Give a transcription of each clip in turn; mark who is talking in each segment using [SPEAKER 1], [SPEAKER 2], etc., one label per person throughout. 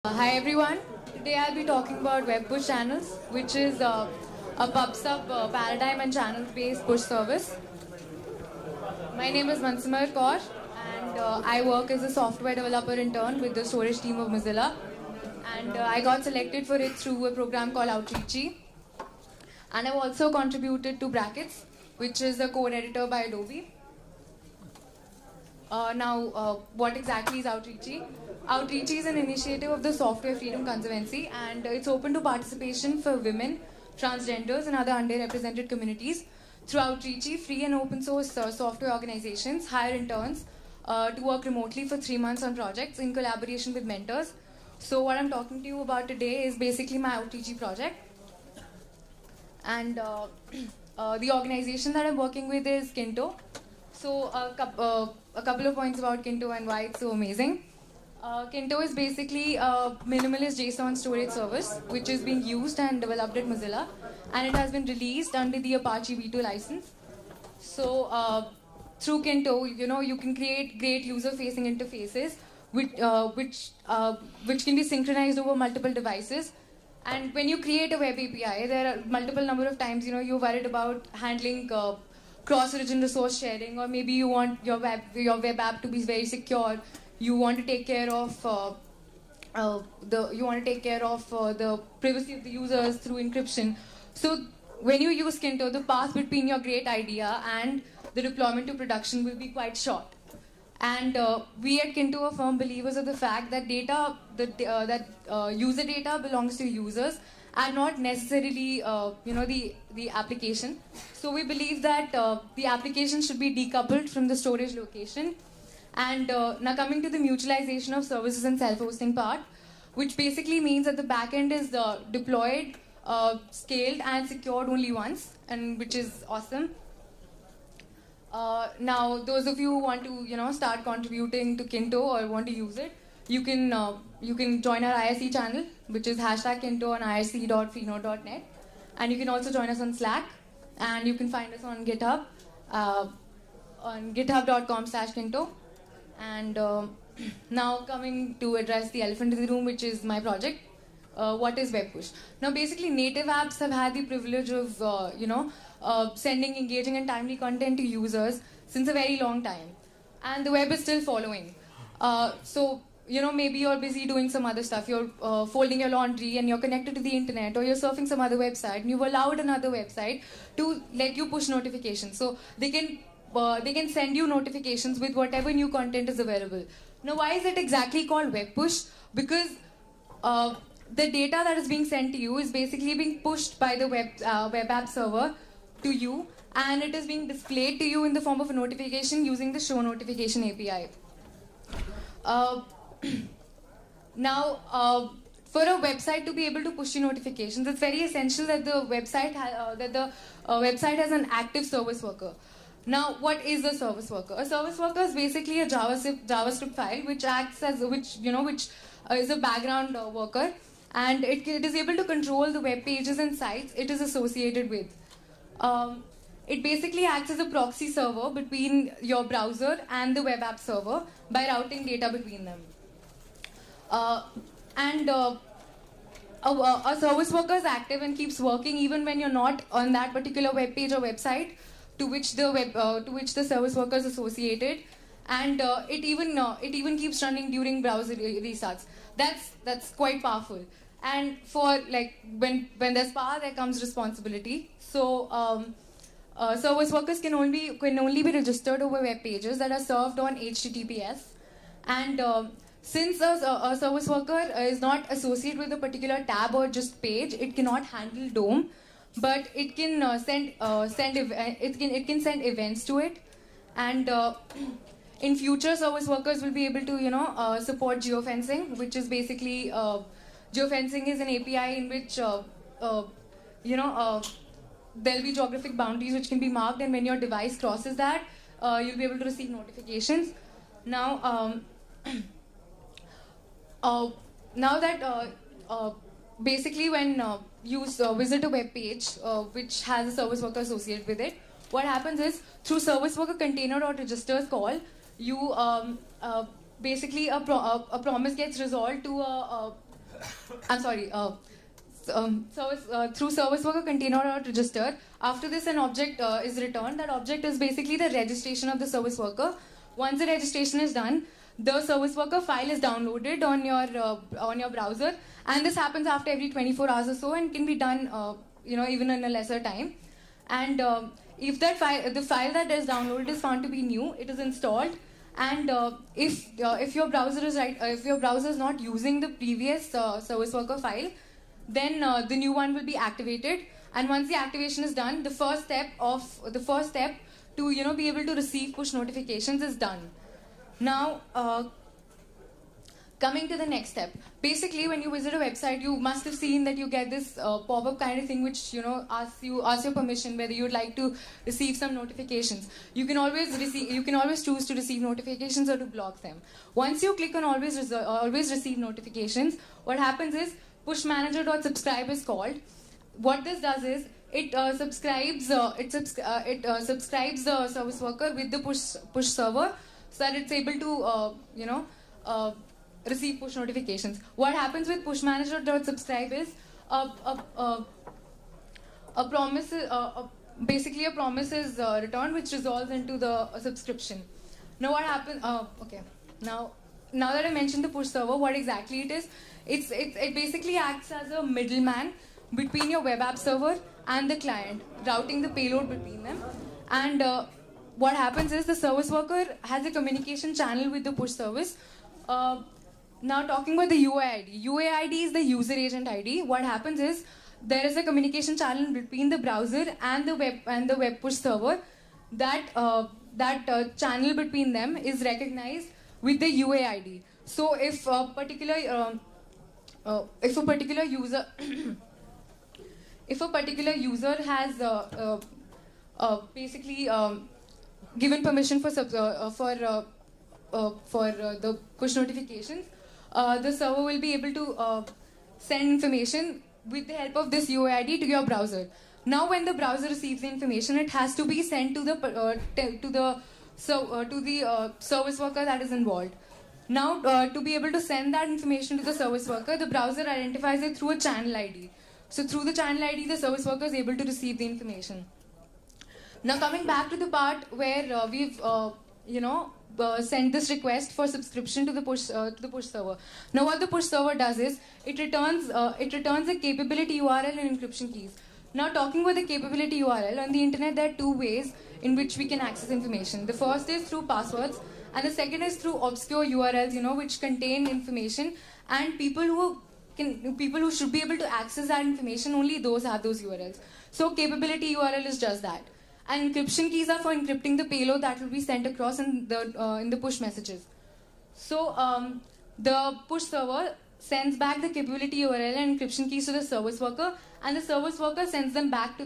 [SPEAKER 1] Hi everyone. Today I'll be talking about Webpush channels, which is a pub-sub paradigm and channel-based push service. My name is Mansimar Kaur, and I work as a software developer intern with the storage team of Mozilla. And I got selected for it through a program called Outreachy. And I've also contributed to Brackets, which is a code editor by Adobe. What exactly is Outreachy? Outreachy is an initiative of the Software Freedom Conservancy, and it's open to participation for women, transgenders, and other underrepresented communities. Through Outreachy, free and open source software organizations hire interns to work remotely for 3 months on projects in collaboration with mentors. So what I'm talking to you about today is basically my Outreachy project. And the organization that I'm working with is Kinto. So a couple of points about Kinto and why it's so amazing. Kinto is basically a minimalist JSON storage service which is being used and developed at Mozilla, and it has been released under the Apache V2 license. So through Kinto, you can create great user-facing interfaces which can be synchronized over multiple devices. And when you create a web API, there are multiple number of times you're worried about handling cross-origin resource sharing, or maybe you want your web app to be very secure. You want to take care of the privacy of the users through encryption. So when you use Kinto, the path between your great idea and the deployment to production will be quite short. And we at Kinto are firm believers of the fact that user data belongs to users and not necessarily the application. So we believe that the application should be decoupled from the storage location. And now coming to the mutualisation of services and self-hosting part, which basically means that the backend is deployed, scaled, and secured only once, and which is awesome. Now, those of you who want to start contributing to Kinto or want to use it, you can join our IRC channel, which is #Kinto on irc.freenode.net, and you can also join us on Slack, and you can find us on GitHub on github.com/Kinto. And now coming to address the elephant in the room, which is my project. What is Webpush? Now basically native apps have had the privilege of sending engaging and timely content to users since a very long time, and the web is still following. So maybe you're busy doing some other stuff, you're folding your laundry and you're connected to the internet, or you're surfing some other website and you've allowed another website to let you push notifications. So they can send you notifications with whatever new content is available. Now, why is it exactly called web push? Because the data that is being sent to you is basically being pushed by the web app server to you, and it is being displayed to you in the form of a notification using the show notification API. Now, for a website to be able to push you notifications, it's very essential that the website has an active service worker. Now, what is a service worker? A service worker is basically a JavaScript file which acts as which is a background worker, and it is able to control the web pages and sites it is associated with. It basically acts as a proxy server between your browser and the web app server by routing data between them. A service worker is active and keeps working even when you're not on that particular web page or website to which the service worker is associated, and it even keeps running during browser restarts. That's quite powerful. And for when there's power, there comes responsibility. So service workers can only be registered over web pages that are served on HTTPS, and since a service worker is not associated with a particular tab or just page, it cannot handle DOM, but it can send events to it. And in future, service workers will be able to support geofencing, which is basically geofencing is an API in which there'll be geographic boundaries which can be marked, and when your device crosses that, you'll be able to receive notifications. Now, basically when you visit a web page which has a service worker associated with it, what happens is through service worker container or registers call, you basically a promise gets resolved to I'm sorry. Through service worker container or register. After this, an object is returned. That object is basically the registration of the service worker. Once the registration is done, the service worker file is downloaded on your browser, and this happens after every 24 hours or so, and can be done, even in a lesser time. And if the file that is downloaded is found to be new, it is installed. And if your browser is not using the previous service worker file, then the new one will be activated. And once the activation is done, the first step to be able to receive push notifications is done. Now, coming to the next step. Basically, when you visit a website, you must have seen that you get this pop-up kind of thing, which asks your permission whether you would like to receive some notifications. You can always choose to receive notifications or to block them. Once you click on always receive notifications, what happens is pushmanager.subscribe is called. What this does is it subscribes the service worker with the push server, so that it's able to receive push notifications. What happens with pushmanager.subscribe is basically a promise is returned, which resolves into the subscription. Now what happens? Okay. Now that I mentioned the push server, what exactly it is? It basically acts as a middleman between your web app server and the client, routing the payload between them. And what happens is the service worker has a communication channel with the push service. Now talking about the UAID. UAID is the user agent ID. What happens is there is a communication channel between the browser and the web push server. That channel between them is recognized with the UAID. So if a particular user has basically given permission for the push notifications, the server will be able to send information with the help of this UID to your browser. Now, when the browser receives the information, it has to be sent to the service worker that is involved. Now, to be able to send that information to the service worker, the browser identifies it through a channel ID. So, through the channel ID, the service worker is able to receive the information. Now, coming back to the part where we've send this request for subscription to the push server. Now, what the push server does is it returns a capability URL and encryption keys. Now, talking about the capability URL, on the internet there are two ways in which we can access information. The first is through passwords, and the second is through obscure URLs, which contain information, and people who should be able to access that information, only those have those URLs. So, capability URL is just that. And encryption keys are for encrypting the payload that will be sent across in the push messages. So the push server sends back the capability URL and encryption keys to the service worker, and the service worker sends them across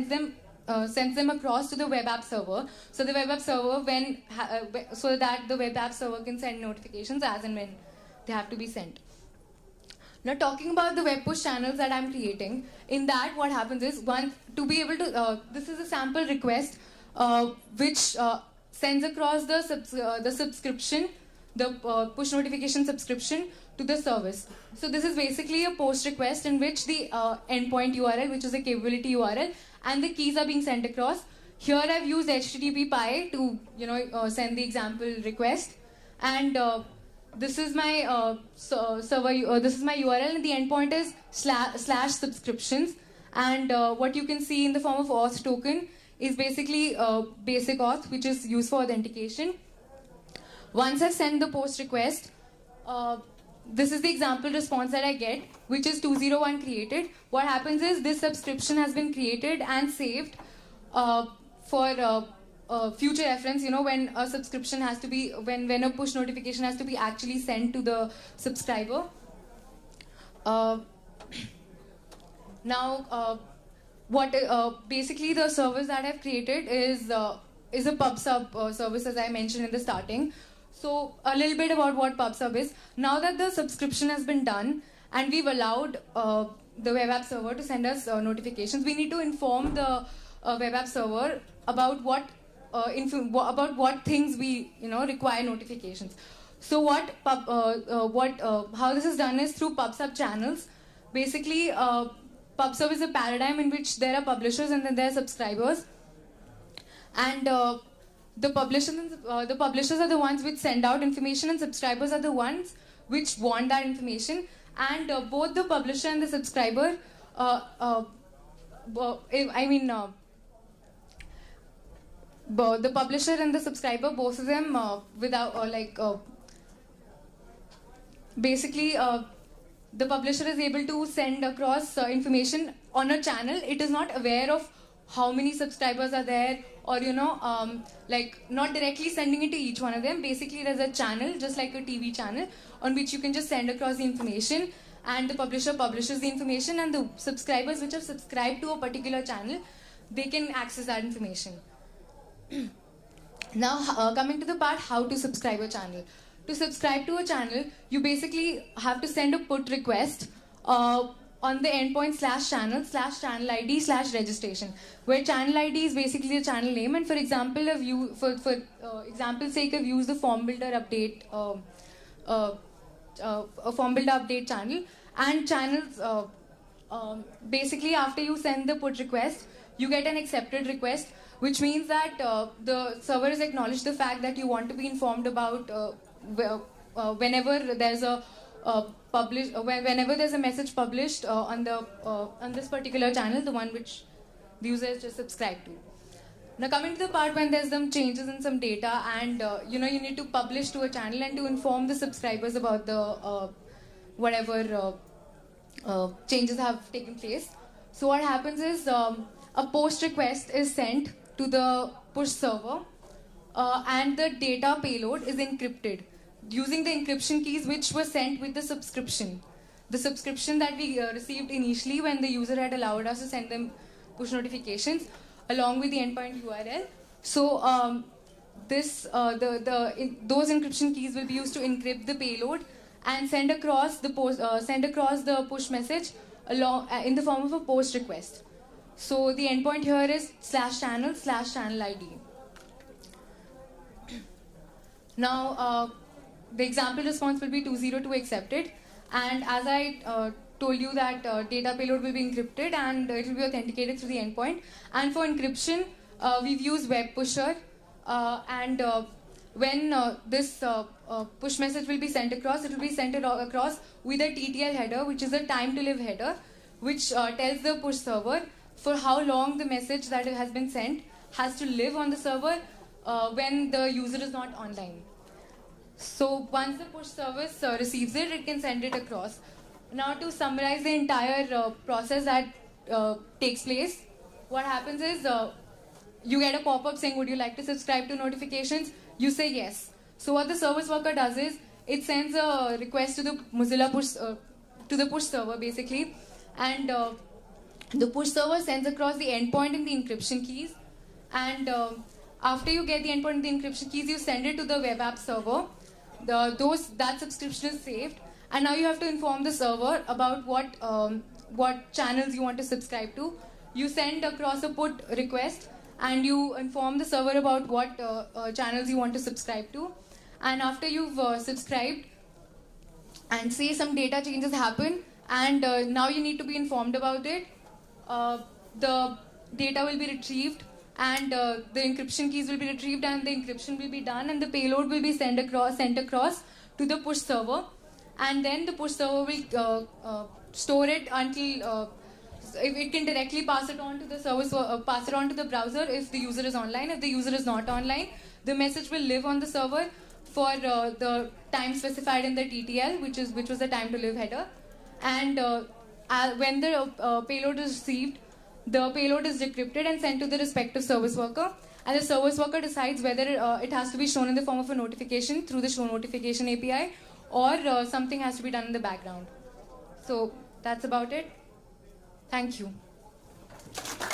[SPEAKER 1] to the web app server. So the web app server so that the web app server can send notifications as and when they have to be sent. Now, talking about the web push channels that I'm creating, in that what happens is, this is a sample request which sends across the subscription, the push notification subscription to the service. So this is basically a post request in which the endpoint URL, which is a capability URL, and the keys are being sent across. Here I've used HTTP PY to send the example request, and this is my server. This is my URL, and the endpoint is /subscriptions. And what you can see in the form of auth token is basically basic auth, which is used for authentication. Once I send the post request, this is the example response that I get, which is 201 created. What happens is this subscription has been created and saved for future reference, when a subscription has to be, when a push notification has to be actually sent to the subscriber. Basically the service that I've created is a pub/sub service, as I mentioned in the starting. So a little bit about what pub/sub is. Now that the subscription has been done and we've allowed the web app server to send us notifications, we need to inform the web app server about what things we require notifications. So how this is done is through pub/sub channels. Basically, pub/sub is a paradigm in which there are publishers and then there are subscribers, and the publishers are the ones which send out information, and subscribers are the ones which want that information. And both the publisher and the subscriber, the publisher and the subscriber, both of them, the publisher is able to send across information on a channel. It is not aware of how many subscribers are there, or not directly sending it to each one of them. Basically, there's a channel, just like a TV channel, on which you can just send across the information, and the publisher publishes the information, and the subscribers which have subscribed to a particular channel, they can access that information. Now, coming to the part how to subscribe a channel. To subscribe to a channel, you basically have to send a put request on the endpoint /channel ID /registration, where channel ID is basically the channel name. And for example, for example's sake, I've used the form builder update, a form builder update channel. And channels, basically after you send the put request, you get an accepted request, which means that the server has acknowledged the fact that you want to be informed about whenever there's a whenever there's a message published on this particular channel, the one which the user is just subscribed to. Now, coming to the part when there's some changes in some data, and you need to publish to a channel and to inform the subscribers about the whatever changes have taken place. So what happens is a post request is sent to the push server, and the data payload is encrypted using the encryption keys which were sent with the subscription. The subscription that we received initially when the user had allowed us to send them push notifications along with the endpoint URL. So those encryption keys will be used to encrypt the payload and send across the push message along in the form of a post request. So the endpoint here is /channel ID. Now, the example response will be 202 accepted, and as I told you that data payload will be encrypted and it will be authenticated through the endpoint. And for encryption, we've used Webpusher, and when this push message will be sent across, it will be sent across with a TTL header, which is a time to live header, which tells the push server for how long the message that has been sent has to live on the server when the user is not online. So once the push service receives it, it can send it across. Now, to summarize the entire process that takes place, what happens is you get a pop-up saying, would you like to subscribe to notifications? You say yes. So what the service worker does is it sends a request to the Mozilla push to the push server basically, and the push server sends across the endpoint and the encryption keys, and after you get the endpoint and the encryption keys, you send it to the web app server. That subscription is saved, and now you have to inform the server about what channels you want to subscribe to. You send across a put request, and you inform the server about what channels you want to subscribe to. And after you've subscribed, and say some data changes happen, and now you need to be informed about it, the data will be retrieved, and the encryption keys will be retrieved, and the encryption will be done, and the payload will be sent across to the push server, and then the push server will store it until it can directly pass it on to the service, pass it on to the browser if the user is online. If the user is not online, the message will live on the server for the time specified in the TTL, which was the time to live header, and when the payload is received, the payload is decrypted and sent to the respective service worker, and the service worker decides whether it has to be shown in the form of a notification through the show notification API, or something has to be done in the background. So that's about it. Thank you.